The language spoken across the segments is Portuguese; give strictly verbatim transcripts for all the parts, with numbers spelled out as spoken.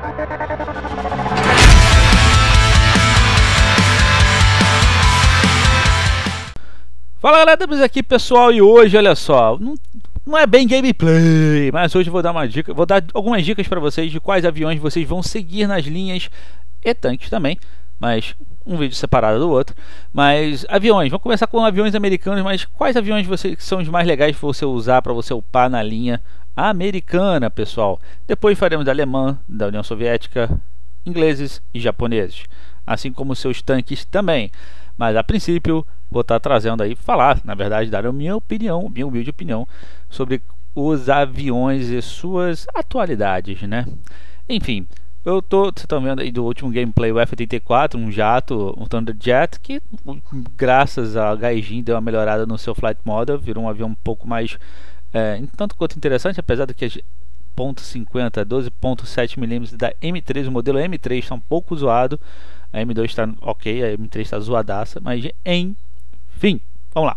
Fala galera, estamos aqui pessoal, e hoje olha só, não, não é bem gameplay, mas hoje eu vou dar uma dica, vou dar algumas dicas para vocês de quais aviões vocês vão seguir nas linhas e tanques também, mas um vídeo separado do outro. Mas aviões, vamos começar com aviões americanos, mas quais aviões você, que são os mais legais para você usar para você upar na linha americana, pessoal. Depois faremos da alemã, da União Soviética, ingleses e japoneses, assim como seus tanques também. Mas a princípio vou estar trazendo aí, falar, na verdade, dar a minha opinião, minha humilde opinião sobre os aviões e suas atualidades, né? Enfim, eu tô, vocês estão vendo aí do último gameplay, o F oitenta e quatro, um jato, um Thunderjet, que graças a Gaijin deu uma melhorada no seu flight model, virou um avião um pouco mais, é, tanto quanto interessante, apesar do que as ponto cinquenta, doze ponto sete milímetros da M três, o modelo M três está um pouco zoado, a M dois está ok, a M três está zoadaça, mas enfim, vamos lá.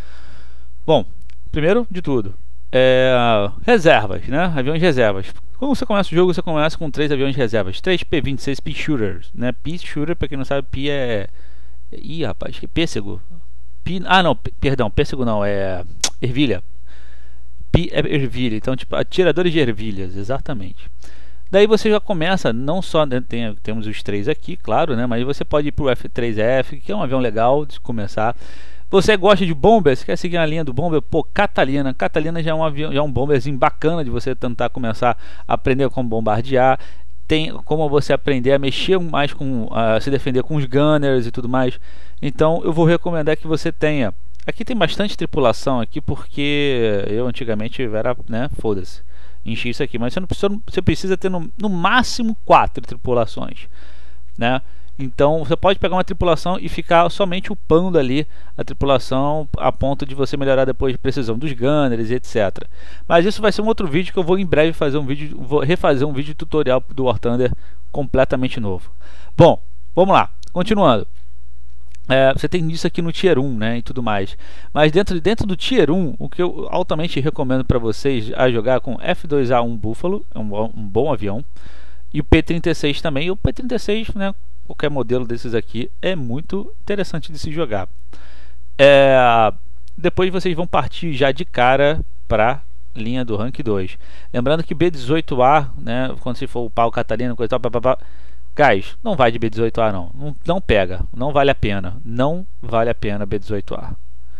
Bom, primeiro de tudo, é, reservas, né? Aviões de reservas. Quando você começa o jogo, você começa com três aviões de reservas, três P vinte e seis Pea Shooters, né? Pea Shooter, para quem não sabe, Pea é... Ih, rapaz, que pêssego. Pea... Ah, não, perdão, pêssego não, é ervilha. Pea é ervilha, então tipo, atiradores de ervilhas, exatamente. Daí você já começa, não só, né, tem, temos os três aqui, claro, né? Mas você pode ir para o F três F, que é um avião legal de começar. Você gosta de bomber, você quer seguir a linha do bomber? Pô, Catalina. Catalina já é um avião, já é um bomberzinho bacana de você tentar começar a aprender como bombardear. Tem como você aprender a mexer mais com, a se defender com os gunners e tudo mais. Então eu vou recomendar que você tenha. Aqui tem bastante tripulação aqui, porque eu antigamente era, né, foda-se, enchi isso aqui, mas você não precisa, você precisa ter no, no máximo quatro tripulações, né? Então você pode pegar uma tripulação e ficar somente upando ali a tripulação a ponto de você melhorar depois de precisão dos gunners, etcétera. Mas isso vai ser um outro vídeo que eu vou em breve fazer um vídeo, vou refazer um vídeo tutorial do War Thunder completamente novo. Bom, vamos lá, continuando. É, você tem isso aqui no Tier um, né, e tudo mais. Mas dentro, dentro do Tier um, o que eu altamente recomendo para vocês a jogar com F dois A um Buffalo, é um, um bom avião, e o P trinta e seis também. E o P trinta e seis, né, qualquer modelo desses aqui é muito interessante de se jogar. É, depois vocês vão partir já de cara para linha do Rank dois. Lembrando que B dezoito A, né, quando se for upar o Catalina, coisa tal, papapá, guys, não vai de B dezoito A não. não, não pega, não vale a pena, não vale a pena B dezoito A,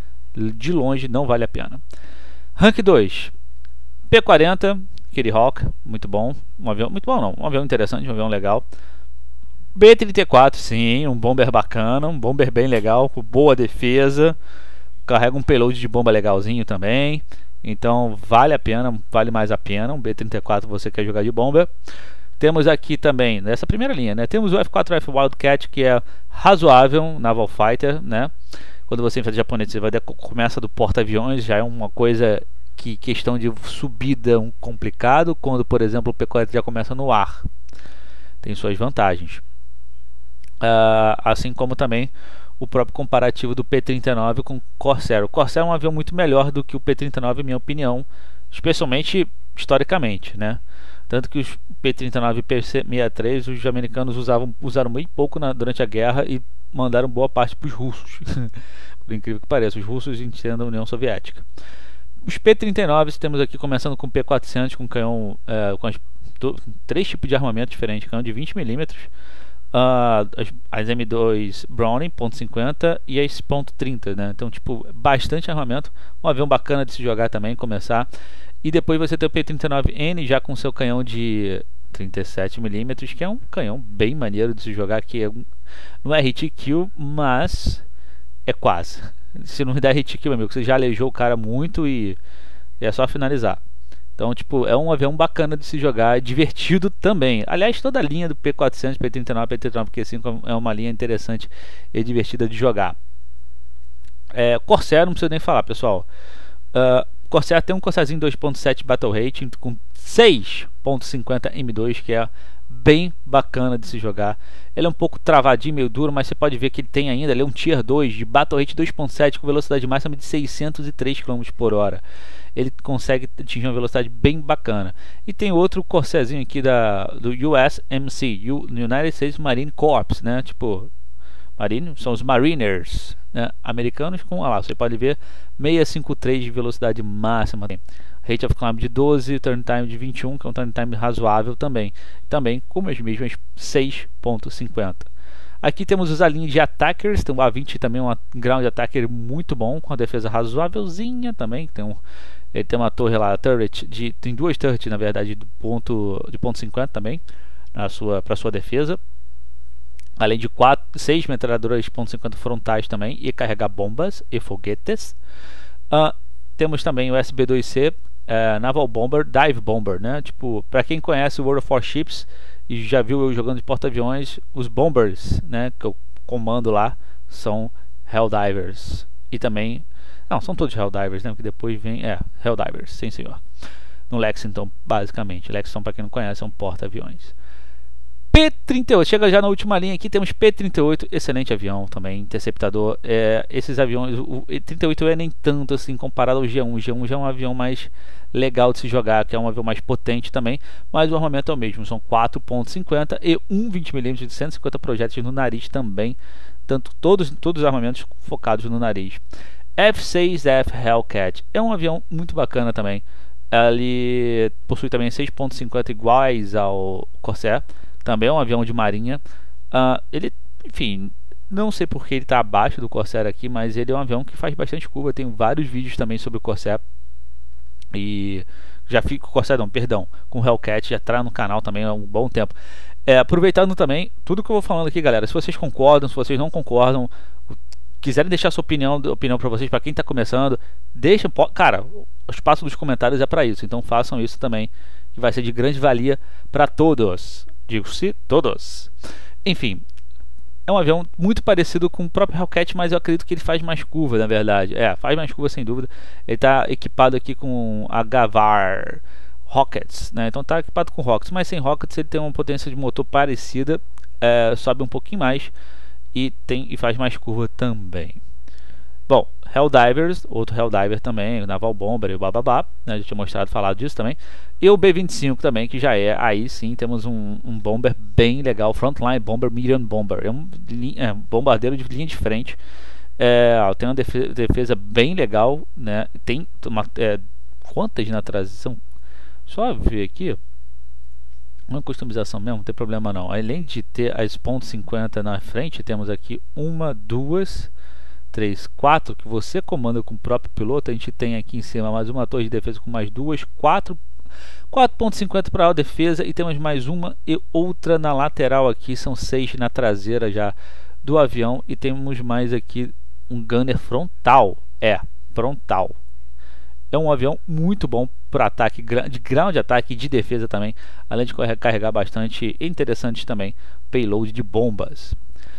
de longe não vale a pena. Rank dois, P quarenta, Kitty Hawk, muito bom, um avião, muito bom não, um avião interessante, um avião legal. B trinta e quatro, sim, um bomber bacana, um bomber bem legal, com boa defesa, carrega um payload de bomba legalzinho também, então vale a pena, vale mais a pena, um B trinta e quatro você quer jogar de bomber. Temos aqui também, nessa primeira linha, né, temos o F quatro F Wildcat, que é razoável, Naval Fighter, né? Quando você enfrenta japonês, você vai dar, começa do porta-aviões, já é uma coisa que, questão de subida um complicado, quando, por exemplo, o P quarenta já começa no ar. Tem suas vantagens. Uh, assim como também o próprio comparativo do P trinta e nove com o Corsair. O Corsair é um avião muito melhor do que o P trinta e nove, em minha opinião, especialmente historicamente, né? Tanto que os P trinta e nove e P sessenta e três os americanos usavam, usaram muito pouco na, durante a guerra e mandaram boa parte para os russos. Por incrível que pareça, os russos entendam a União Soviética. Os P trinta e nove temos aqui começando com o P quatrocentos, com canhão, é, com as, to, três tipos de armamento diferentes, canhão de vinte milímetros, uh, as, as M dois Browning ponto cinquenta e as ponto trinta, né? Então, tipo, bastante armamento, um avião bacana de se jogar também, começar. E depois você tem o P trinta e nove N já com seu canhão de trinta e sete milímetros, que é um canhão bem maneiro de se jogar, que é um, não é hit kill, mas é quase. Se não der hit kill, amigo, você já aleijou o cara muito e é só finalizar. Então, tipo, é um avião bacana de se jogar, é divertido também. Aliás, toda a linha do P quatrocentos, P trinta e nove, P trinta e nove Q cinco é uma linha interessante e divertida de jogar. É, Corsair, não preciso nem falar, pessoal. Uh, Corsair tem um Corsairzinho dois ponto sete Battle Rating com seis ponto cinquenta M dois, que é bem bacana de se jogar. Ele é um pouco travadinho, meio duro, mas você pode ver que ele tem ainda, ele é um Tier dois de Battle Rate dois ponto sete com velocidade máxima de seiscentos e três quilômetros por hora. Ele consegue atingir uma velocidade bem bacana. E tem outro Corsairzinho aqui da, do U S M C, United States Marine Corps, né? Tipo, Marine, são os Mariners, né? Americanos com, olha lá, você pode ver, seiscentos e cinquenta e três de velocidade máxima. Rate of Climb de doze, Turn Time de vinte e um, que é um Turn Time razoável também. Também com as mesmas seis ponto cinquenta. Aqui temos os alinhos de Attackers, tem o A vinte também, um Ground Attacker muito bom, com a defesa razoávelzinha também. Tem um, ele tem uma torre lá, turret, de, tem duas turrets na verdade, de ponto, de ponto cinquenta também, na sua, para sua defesa. Além de quatro, seis metralhadoras de ponto cinquenta frontais também, e carregar bombas e foguetes. Uh, temos também o S B dois C, uh, Naval Bomber, Dive Bomber, né? Tipo, para quem conhece o World of Warships e já viu eu jogando de porta-aviões, os Bombers, né, que eu comando lá, são Helldivers. E também, não, são todos Helldivers, né? Porque depois vem, é, Helldivers, sim senhor. No Lexington, basicamente. Lexington, para quem não conhece, é um porta-aviões. P trinta e oito, chega já na última linha aqui, temos P trinta e oito, excelente avião também, interceptador. É, esses aviões, o trinta e oito é nem tanto assim comparado ao G um. O G um já é um avião mais legal de se jogar, que é um avião mais potente também, mas o armamento é o mesmo, são quatro ponto cinquenta e um vinte milímetros de cento e cinquenta projéteis no nariz também, tanto todos, todos os armamentos focados no nariz. F seis F Hellcat é um avião muito bacana também, ele possui também seis ponto cinquenta iguais ao Corsair. Também é um avião de marinha. Uh, ele, enfim, não sei porque ele está abaixo do Corsair aqui, mas ele é um avião que faz bastante curva. Tem vários vídeos também sobre o Corsair. E já fico com o Corsair, não, perdão, com o Hellcat, já está no canal também há um bom tempo. É, aproveitando também tudo que eu vou falando aqui, galera. Se vocês concordam, se vocês não concordam, quiserem deixar sua opinião, opinião para vocês, para quem está começando, deixa, cara, o espaço dos comentários é para isso. Então façam isso também, que vai ser de grande valia para todos. Digo-se todos. Enfim, é um avião muito parecido com o próprio Hellcat, mas eu acredito que ele faz mais curva, na verdade. É, faz mais curva sem dúvida. Ele está equipado aqui com a Gavar Rockets, né? Então está equipado com Rockets, mas sem Rockets ele tem uma potência de motor parecida, é, sobe um pouquinho mais e, tem, e faz mais curva também. Bom, Helldivers, outro Helldiver também, Naval Bomber e o bababá, né? Já tinha mostrado, falado disso também. E o B vinte e cinco também, que já é, aí sim, temos um, um bomber bem legal, Frontline Bomber, Medium Bomber. É um, é um bombardeiro de linha de frente, é, tem uma defesa, defesa bem legal, né? Tem uma, é, quantas na transição? Só ver aqui, uma customização mesmo, não tem problema não. Além de ter as ponto cinquenta na frente, temos aqui uma, duas... três, quatro que você comanda com o próprio piloto. A gente tem aqui em cima mais uma torre de defesa com mais duas, quatro ponto cinquenta para a defesa, e temos mais uma e outra na lateral aqui, são seis na traseira já do avião, e temos mais aqui um gunner frontal, é, frontal. É um avião muito bom para ataque, de ground ataque e de defesa também, além de carregar bastante interessantes também payload de bombas.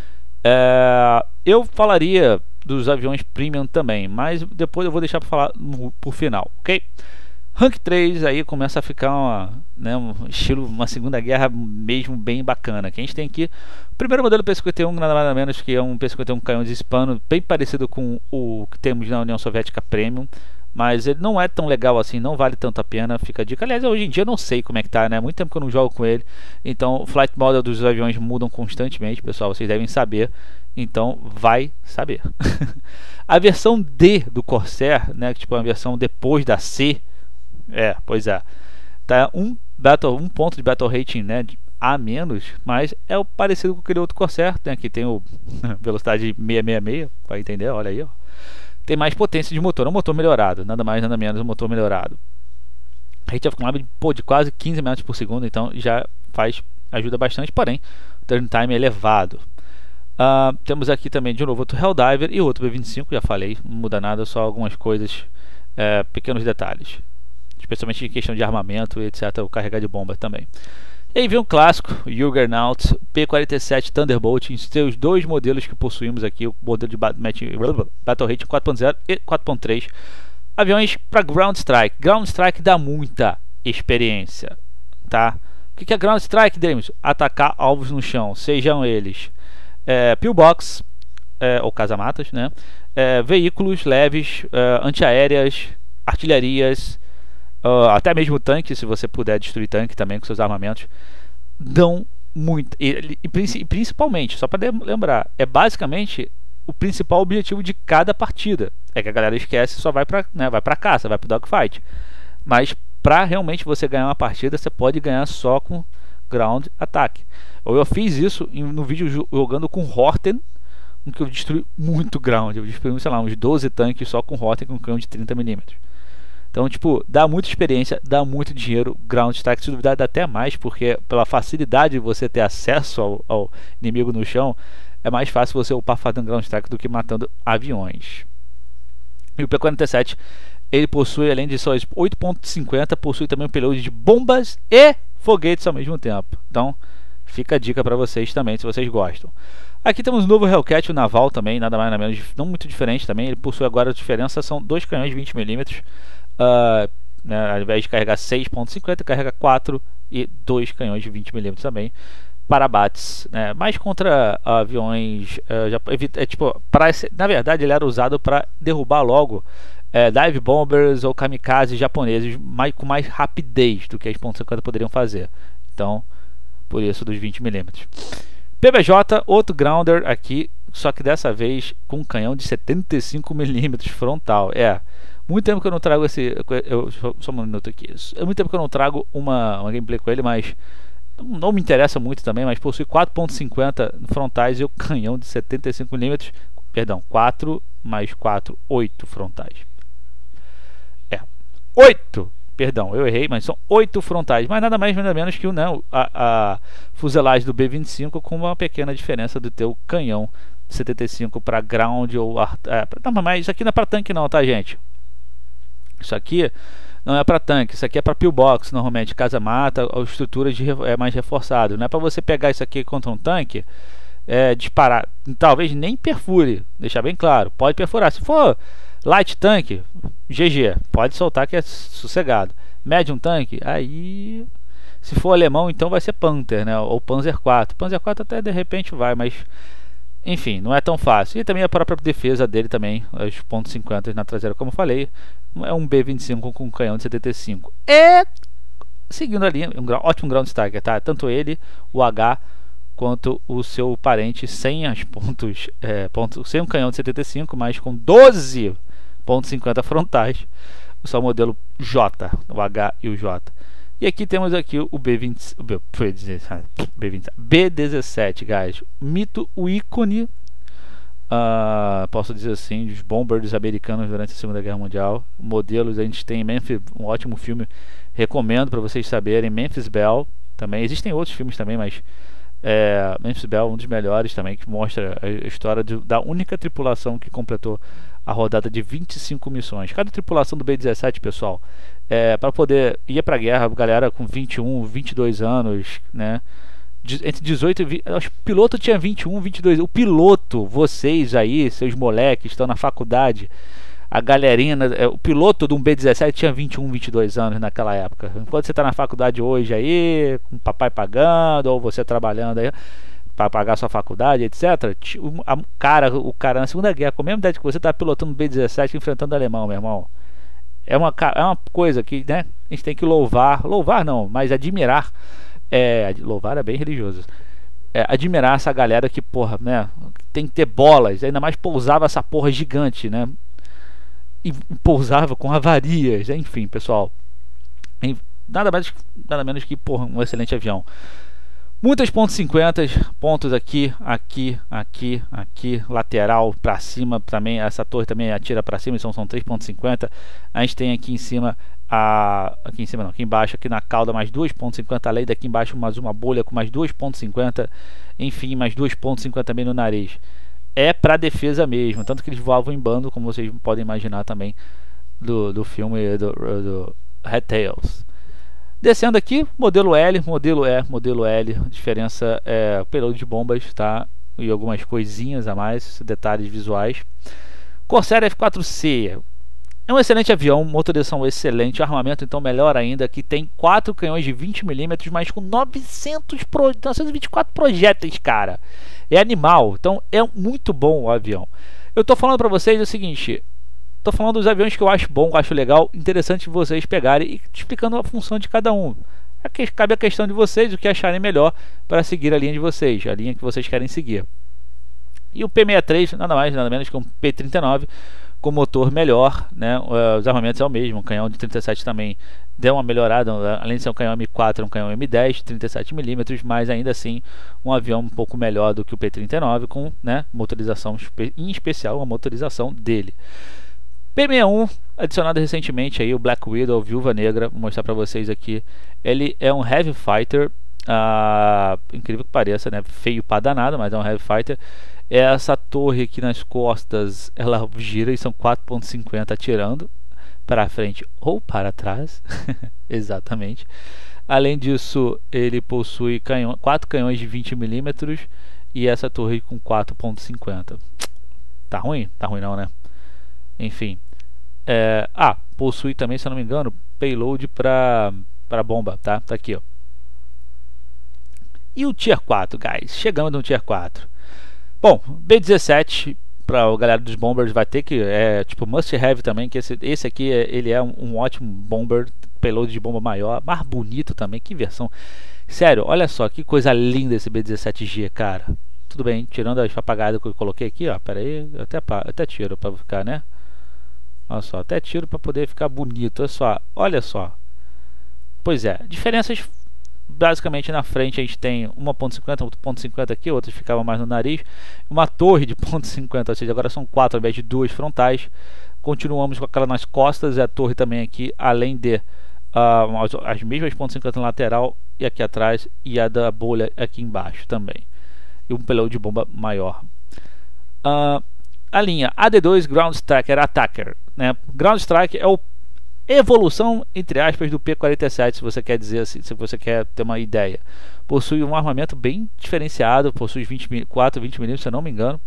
É, eu falaria dos aviões premium também, mas depois eu vou deixar para falar no, por final, ok? Rank três aí começa a ficar uma, né, um estilo, uma segunda guerra mesmo bem bacana. Que a gente tem aqui o primeiro modelo P cinquenta e um, nada mais nada menos que é um P cinquenta e um canhão de hispano, bem parecido com o que temos na União Soviética Premium, mas ele não é tão legal assim, não vale tanto a pena, fica a dica. Aliás, hoje em dia eu não sei como é que tá, né? Muito tempo que eu não jogo com ele, então o flight model dos aviões mudam constantemente, pessoal, vocês devem saber, então vai saber. A versão D do Corsair, né, que tipo é a versão depois da C, é, pois é, tá um, battle, um ponto de battle rating, né, de a menos, mas é o parecido com aquele outro Corsair, né? Aqui tem o velocidade seiscentos e sessenta e seis, para entender, olha aí, ó. Tem mais potência de motor, é um motor melhorado, nada mais nada menos, um motor melhorado. Rate of Climb pô, de quase quinze metros por segundo, então já faz, ajuda bastante, porém o turn time é elevado. Uh, temos aqui também de novo outro Helldiver e outro B vinte e cinco, já falei, não muda nada, só algumas coisas, é, pequenos detalhes, especialmente em questão de armamento e etcétera, o carregar de bomba também. E aí vem um clássico, o Juggernaut P quarenta e sete Thunderbolt, em seus dois modelos que possuímos aqui, o modelo de Battle Rate quatro ponto zero e quatro ponto três. Aviões para Ground Strike. Ground Strike dá muita experiência, tá? O que é Ground Strike, Dames? Atacar alvos no chão, sejam eles é, pillbox é, ou casamatas, né? É, veículos leves, é, antiaéreas, artilharias, uh, até mesmo tanque, se você puder destruir tanque também com seus armamentos, dão muito. E, e, e principalmente, só para lembrar, é basicamente o principal objetivo de cada partida. É que a galera esquece e só vai para, né, vai para caça, vai para dogfight. Mas para realmente você ganhar uma partida, você pode ganhar só com ground attack. Eu fiz isso no vídeo jogando com Horten, em que eu destruí muito ground. Eu destruí, sei lá, uns doze tanques só com Horten com um canhão de trinta milímetros. Então, tipo, dá muita experiência, dá muito dinheiro. Ground strike, se duvidar, dá até mais, porque pela facilidade de você ter acesso ao, ao inimigo no chão, é mais fácil você upar fazendo ground strike do que matando aviões. E o P quarenta e sete, ele possui, além de só oito ponto cinquenta, possui também um payload de bombas e foguetes ao mesmo tempo. Então, fica a dica para vocês também, se vocês gostam. Aqui temos o novo Hellcat, o naval também, nada mais nada menos, não muito diferente também. Ele possui agora a diferença, são dois canhões de vinte milímetros. Uh, né, ao invés de carregar seis ponto cinquenta, carrega quatro e dois canhões de vinte milímetros também para abates, né, mais contra uh, aviões uh, já, é, tipo, pra, na verdade ele era usado para derrubar logo uh, dive bombers ou kamikazes japoneses mais, com mais rapidez do que as ponto cinquenta poderiam fazer. Então, por isso dos vinte milímetros. P B J, outro grounder aqui, só que dessa vez com um canhão de setenta e cinco milímetros frontal. É, muito tempo que eu não trago esse. Eu, só um minuto aqui. É muito tempo que eu não trago uma, uma gameplay com ele, mas não me interessa muito também. Mas possui quatro ponto cinquenta frontais e o canhão de setenta e cinco milímetros. Perdão, quatro mais quatro, oito frontais. É, oito! Perdão, eu errei, mas são oito frontais. Mas nada mais nada menos que o, não, a, a fuselagem do B vinte e cinco, com uma pequena diferença do teu canhão de setenta e cinco para ground ou. É, não, mas isso aqui não é para tanque, não, tá, gente? Isso aqui não é para tanque, isso aqui é para pillbox, normalmente, casa-mata ou estruturas de, é, mais reforçado. Não é para você pegar isso aqui contra um tanque, é, disparar, talvez nem perfure, deixar bem claro, pode perfurar. Se for light tanque, G G, pode soltar que é sossegado. Medium tanque, aí se for alemão então vai ser Panther, né, ou Panzer quatro. Panzer quatro até de repente vai, mas enfim, não é tão fácil. E também a própria defesa dele também, os ponto cinquenta na traseira, como eu falei, é um B vinte e cinco com um canhão de setenta e cinco. E seguindo a linha, um ótimo ground striker, tá? Tanto ele, o H, quanto o seu parente sem as pontos, é, pontos, sem um canhão de setenta e cinco, mas com doze ponto cinquenta frontais, o seu modelo J, o H e o J. E aqui temos aqui o B vinte, o B, B vinte, B dezessete, guys, mito, o ícone, uh, posso dizer assim, dos bombers americanos durante a Segunda Guerra Mundial. Modelos a gente tem Memphis, um ótimo filme, recomendo para vocês saberem, Memphis Belle também. Existem outros filmes também, mas é, Memphis Belle um dos melhores também, que mostra a história de, da única tripulação que completou a rodada de vinte e cinco missões. Cada tripulação do B dezessete, pessoal, é, para poder ir para a guerra, galera com vinte e um, vinte e dois anos, né? De, entre dezoito e vinte, o piloto tinha vinte e um, vinte e dois. O piloto, vocês aí, seus moleques, estão na faculdade, a galerinha, o piloto de um B dezessete tinha vinte e um, vinte e dois anos naquela época. Enquanto você está na faculdade hoje aí, com o papai pagando, ou você trabalhando aí para pagar sua faculdade, etcétera. O a, cara, o cara na Segunda Guerra, com a mesma idade que você, está pilotando um B dezessete enfrentando o alemão, meu irmão. É uma, é uma coisa que, né, a gente tem que louvar, louvar não, mas admirar. É, louvar é bem religioso. É, admirar essa galera que, porra, né, tem que ter bolas, ainda mais pousava essa porra gigante, né? E pousava com avarias, enfim, pessoal. Nada mais, nada menos que, porra, um excelente avião. Muitas pontos cinquenta, pontos aqui, aqui, aqui, aqui, lateral para cima também. Essa torre também atira para cima, então são três pontos cinquenta. A gente tem aqui em cima, a, aqui em cima não, aqui embaixo, aqui na cauda mais dois pontos cinquenta, além daqui embaixo mais uma bolha com mais dois pontos cinquenta, enfim, mais dois pontos cinquenta também no nariz. É para defesa mesmo, tanto que eles voavam em bando, como vocês podem imaginar também do, do filme do, do Red Tails. Descendo aqui, modelo L, modelo E, modelo L, a diferença é o payload de bombas, tá? E algumas coisinhas a mais, detalhes visuais. Corsair F quatro C, É um excelente avião, motorização excelente, armamento então melhor ainda, que tem quatro canhões de vinte milímetros, mas com novecentos pro, novecentos e vinte e quatro projéteis, cara. É animal, então é muito bom o avião. Eu tô falando para vocês o seguinte, tô falando dos aviões que eu acho bom, que eu acho legal, interessante vocês pegarem e explicando a função de cada um. Aqui cabe a questão de vocês, o que acharem melhor para seguir a linha de vocês, a linha que vocês querem seguir. E o P sessenta e três, nada mais, nada menos que um P trinta e nove, com motor melhor, né? Os armamentos é o mesmo, o canhão de trinta e sete também deu uma melhorada, além de ser um canhão M quatro, é um canhão M dez, trinta e sete milímetros, mas ainda assim um avião um pouco melhor do que o P trinta e nove, com, né, motorização, em especial a motorização dele. P sessenta e um, adicionado recentemente aí, o Black Widow, Viúva Negra, vou mostrar para vocês aqui. Ele é um Heavy Fighter, ah, incrível que pareça, né? Feio para danado, mas é um Heavy Fighter. Essa torre aqui nas costas, ela gira e são quatro ponto cinquenta atirando para frente ou para trás. Exatamente. Além disso, ele possui canhão, quatro canhões de vinte milímetros e essa torre com quatro ponto cinquenta. Tá ruim? Tá ruim não, né? Enfim. É, ah, possui também, se eu não me engano, payload para para bomba, tá? Tá aqui, ó. E o Tier quatro, guys? Chegamos no Tier quatro. Bom, B dezessete para a galera dos bombers vai ter que é tipo must have também, que esse, esse aqui é, ele é um, um ótimo bomber, payload de bomba maior, mais bonito também, que versão. Sério, olha só que coisa linda esse B dezessete G, cara. Tudo bem, tirando as apagadas que eu coloquei aqui, ó, pera aí, eu até, até tiro para ficar, né? Olha só, até tiro para poder ficar bonito, olha só, olha só. Pois é, diferenças. Basicamente na frente a gente tem uma ponto cinquenta, outra ponto cinquenta aqui, outras ficavam mais no nariz. Uma torre de ponto cinquenta, ou seja, agora são quatro ao invés de duas frontais. Continuamos com aquela nas costas e a torre também aqui, além de uh, as, as mesmas ponto cinquenta na lateral e aqui atrás, e a da bolha aqui embaixo também. E um payload de bomba maior. Uh, a linha A D dois Ground Striker Attacker, né? Ground Strike é o evolução, entre aspas, do P quarenta e sete, se você quer dizer assim, se você quer ter uma ideia. Possui um armamento bem diferenciado, possui vinte, quatro, vinte milímetros, se eu não me engano,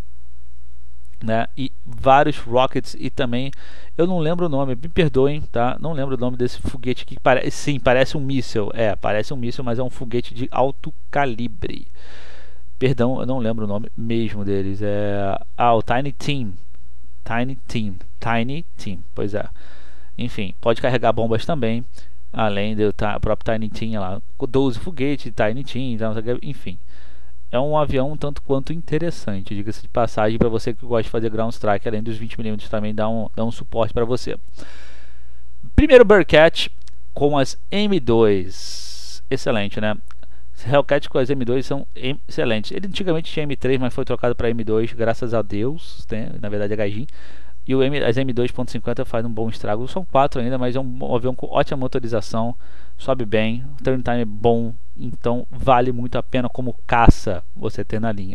né? E vários rockets e também, eu não lembro o nome, me perdoem, tá? Não lembro o nome desse foguete aqui, que parece, sim, parece um míssil, é, parece um míssil, mas é um foguete de alto calibre. Perdão, eu não lembro o nome mesmo deles, é, ah, o Tiny Team, Tiny Team, Tiny Team, pois é. Enfim, pode carregar bombas também, além do próprio Tiny Team lá, doze foguetes, Tiny Team, enfim. É um avião um tanto quanto interessante, diga-se de passagem, para você que gosta de fazer ground strike, além dos vinte milímetros também dá um, dá um suporte para você. Primeiro Bearcat com as M dois, excelente, né? Hellcat com as M dois são excelentes. Ele antigamente tinha M três, mas foi trocado para M dois, graças a Deus, né? Na verdade é Gaijin. E o M, as M dois ponto cinquenta faz um bom estrago. São quatro ainda, mas é um, um avião com ótima motorização. Sobe bem, o turn time é bom. Então vale muito a pena como caça você ter na linha.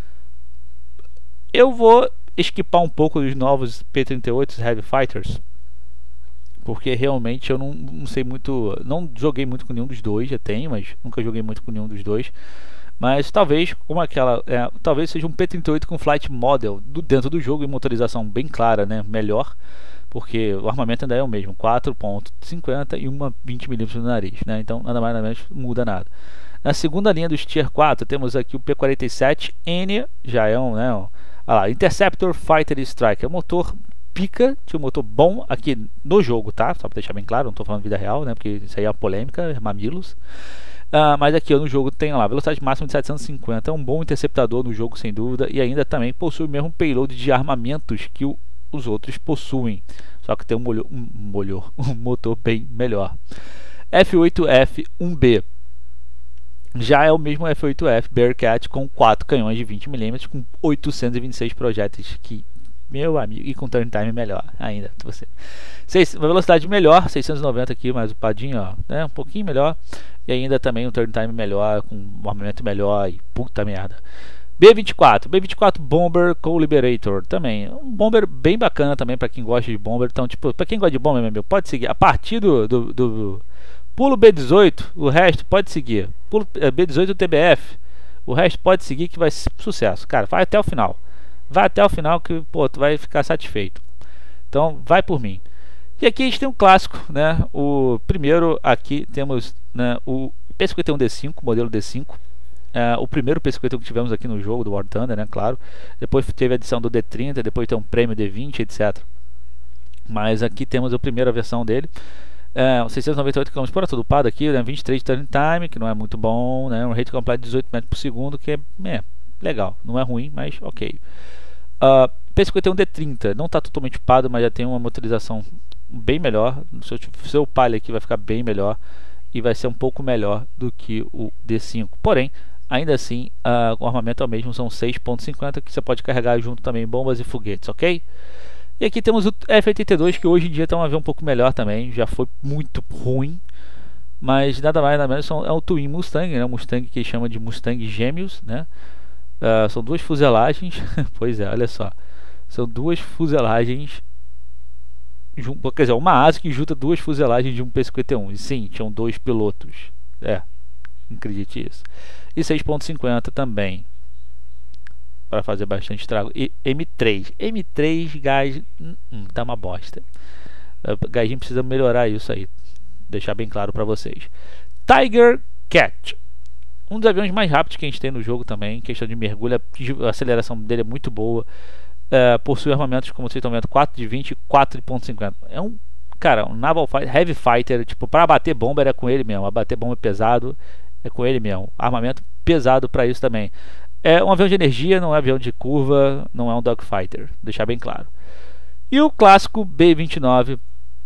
Eu vou esquipar um pouco dos novos P trinta e oito Heavy Fighters, porque realmente eu não, não sei muito. Não joguei muito com nenhum dos dois, já tenho, mas nunca joguei muito com nenhum dos dois. Mas talvez, como aquela, é, talvez seja um P trinta e oito com flight model do, dentro do jogo e motorização bem clara, né? Melhor, porque o armamento ainda é o mesmo, quatro ponto cinquenta e uma vinte milímetros no nariz, né? Então nada mais nada menos muda nada. Na segunda linha dos Tier quatro temos aqui o P quarenta e sete N, já é um, né? Um, ah lá, Interceptor Fighter Strike, é um motor pica, tinha um motor bom aqui no jogo, tá? Só para deixar bem claro, não estou falando vida real, né? Porque isso aí é uma polêmica, é mamilos. Uh, mas aqui ó, no jogo tem lá velocidade máxima de setecentos e cinquenta, é um bom interceptador no jogo sem dúvida, e ainda também possui o mesmo payload de armamentos que o, os outros possuem, só que tem um, molho, um, molho, um motor bem melhor. F oito F um B já é o mesmo F oito F Bearcat com quatro canhões de vinte milímetros com oitocentos e vinte e seis projéteis, que meu amigo, e com turn time melhor ainda, você. Seis, uma velocidade melhor, seiscentos e noventa aqui, mais o padinho, ó, né, um pouquinho melhor. E ainda também um turn time melhor, com um armamento melhor e puta merda. B vinte e quatro, B vinte e quatro Bomber com Liberator também. Um bomber bem bacana também para quem gosta de bomber. Então, tipo, para quem gosta de bomber, meu amigo, pode seguir. A partir do, do, do pulo B dezoito, o resto pode seguir. Pulo B dezoito do T B F, o resto pode seguir que vai ser sucesso. Cara, vai até o final. Vai até o final que, pô, tu vai ficar satisfeito. Então, vai por mim. E aqui a gente tem um clássico, né? O primeiro aqui temos, né, o P cinquenta e um D cinco, modelo D cinco. É, o primeiro P cinquenta e um que tivemos aqui no jogo do War Thunder, né? Claro. Depois teve a edição do D trinta, depois tem um prêmio D vinte, etcétera. Mas aqui temos a primeira versão dele. É, seiscentos e noventa e oito quilômetros por hora, tudo upado aqui, né? vinte e três de turn time, que não é muito bom, né? Um rate completo de dezoito metros por segundo, que é, é legal, não é ruim, mas ok. Uh, P cinquenta e um D trinta não está totalmente upado, mas já tem uma motorização bem melhor. Se eu, se eu upar ele aqui vai ficar bem melhor e vai ser um pouco melhor do que o D cinco. Porém, ainda assim, uh, o armamento é o mesmo, são seis ponto cinquenta, que você pode carregar junto também bombas e foguetes, ok? E aqui temos o F oitenta e dois, que hoje em dia está um avião um pouco melhor também, já foi muito ruim, mas nada mais nada menos, é o Twin Mustang, né? O Mustang que chama de Mustang Gêmeos, né? Uh, são duas fuselagens, pois é, olha só, são duas fuselagens, quer dizer, uma asa que junta duas fuselagens de um P cinquenta e um, e sim, tinham dois pilotos, é, acredite isso, e seis ponto cinquenta também, para fazer bastante estrago, e M três, M três gás, hum, hum, tá uma bosta, o gajinho precisa melhorar isso aí, deixar bem claro para vocês. Tiger Cat, um dos aviões mais rápidos que a gente tem no jogo também, em questão de mergulho, a aceleração dele é muito boa, uh, possui armamentos, como vocês estão vendo, quatro de vinte e quatro ponto cinquenta, é um, cara, um Naval Fighter, Heavy Fighter, tipo, para bater bomba é com ele mesmo, a bater bomba pesado é com ele mesmo, armamento pesado para isso também. É um avião de energia, não é um avião de curva, não é um dogfighter, deixar bem claro. E o clássico B vinte e nove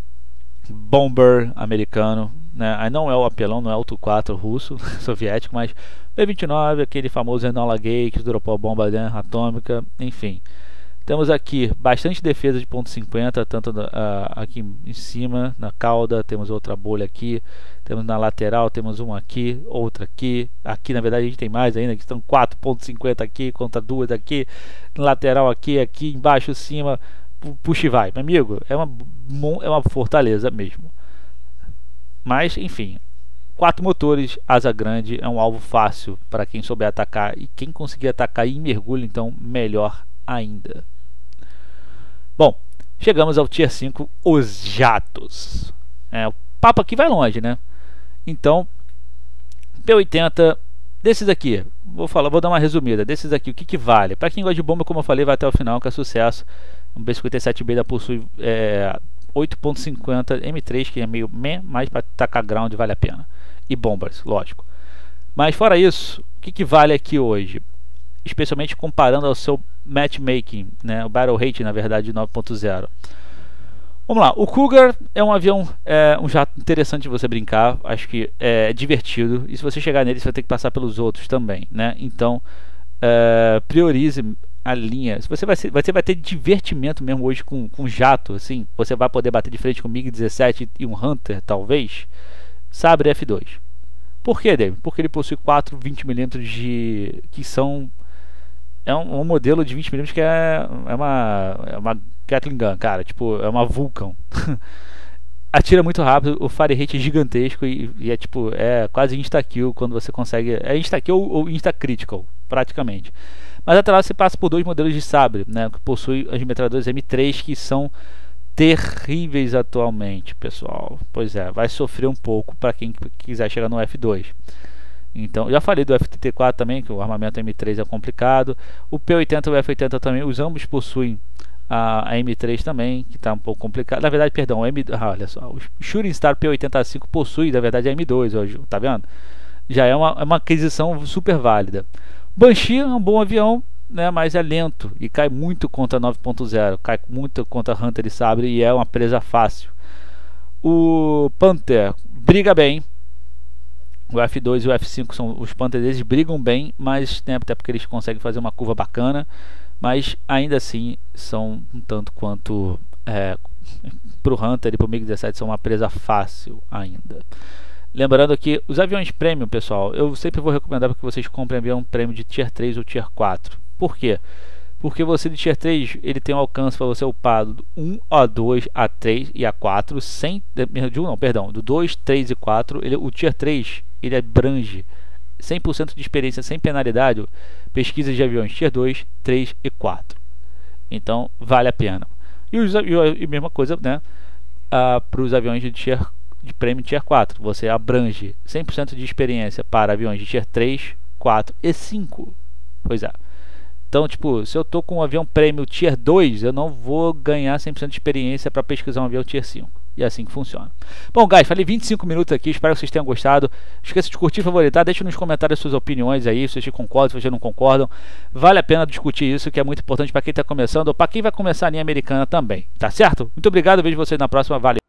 Bomber americano, né? Aí não é o apelão, não é o Tu quatro russo, soviético, mas B vinte e nove, aquele famoso Enola Gay que dropou a bomba, né, atômica, enfim. Temos aqui bastante defesa de ponto cinquenta, tanto uh, aqui em cima, na cauda, temos outra bolha aqui, temos na lateral, temos uma aqui, outra aqui, aqui na verdade a gente tem mais ainda, que estão quatro ponto cinquenta aqui, contra duas aqui, na lateral aqui, aqui embaixo, cima, puxa e vai, meu amigo, é uma, é uma fortaleza mesmo. Mas, enfim, quatro motores, asa grande, é um alvo fácil para quem souber atacar, e quem conseguir atacar em mergulho, então, melhor ainda. Bom, chegamos ao Tier cinco, os jatos. É, o papo aqui vai longe, né? Então, P oitenta, desses aqui, vou falar, vou dar uma resumida. Desses aqui, o que, que vale? Para quem gosta de bomba, como eu falei, vai até o final, que é sucesso. Um B cinquenta e sete B da possui é, oito ponto cinquenta M três, que é meio meh, mas para tacar ground vale a pena. E bombas, lógico. Mas fora isso, o que, que vale aqui hoje? Especialmente comparando ao seu matchmaking, né, o battle rate na verdade de nove ponto zero. Vamos lá, o Cougar é um avião, é, um jato interessante de você brincar, acho que é divertido, e se você chegar nele você vai ter que passar pelos outros também, né? Então é, priorize a linha. Se você vai, ser, você vai ter divertimento mesmo hoje com, com jato, assim, você vai poder bater de frente com o MiG dezessete e um Hunter, talvez. Sabre F dois. Por que, David? Porque ele possui quatro vinte milímetros de que são é um, um modelo de vinte milímetros que é, é uma é uma Gatling Gun, cara, tipo, é uma Vulcan. Atira muito rápido, o fire rate é gigantesco e, e é tipo, é quase insta-kill quando você consegue, é insta-kill ou insta-critical, praticamente. Mas até lá você passa por dois modelos de sabre, né, que possui as metralhadoras M três, que são terríveis atualmente, pessoal. Pois é, vai sofrer um pouco para quem quiser chegar no F dois. Então, já falei do F trinta e quatro também, que o armamento M três é complicado. O P oitenta e o F oitenta também, os ambos possuem a, a M três também, que está um pouco complicado. Na verdade, perdão, o M, ah, olha só, o Shooting Star P oitenta e cinco possui, na verdade, a M dois hoje, tá vendo? Já é uma, é uma aquisição super válida. Banshee é um bom avião, né, mas é lento e cai muito contra nove ponto zero, cai muito contra Hunter e Sabre e é uma presa fácil. O Panther briga bem. O F dois e o F cinco são os Panthers, eles brigam bem, mas né, até porque eles conseguem fazer uma curva bacana, mas ainda assim são um tanto quanto é, para o Hunter e para o MiG dezessete são uma presa fácil ainda. Lembrando que os aviões premium, pessoal, eu sempre vou recomendar que vocês comprem avião premium de Tier três ou Tier quatro. Por quê? Porque você de Tier três, ele tem um alcance para você upar do um, A dois, A três e A quatro, sem, de um não, perdão, do dois, três e quatro, ele, o Tier três, ele abrange cem por cento de experiência sem penalidade, pesquisas de aviões Tier dois, três e quatro. Então, vale a pena. E, os, e a mesma coisa, né? uh, para os aviões de tier de prêmio tier quatro. Você abrange cem por cento de experiência para aviões de tier três, quatro e cinco. Pois é. Então, tipo, se eu tô com um avião prêmio tier dois, eu não vou ganhar cem por cento de experiência para pesquisar um avião tier cinco. E é assim que funciona. Bom, guys, falei vinte e cinco minutos aqui, espero que vocês tenham gostado. Não esqueça de curtir, favoritar, deixe nos comentários suas opiniões aí, se vocês concordam, se vocês não concordam. Vale a pena discutir isso, que é muito importante para quem está começando ou para quem vai começar a linha americana também, tá certo? Muito obrigado, vejo vocês na próxima, valeu!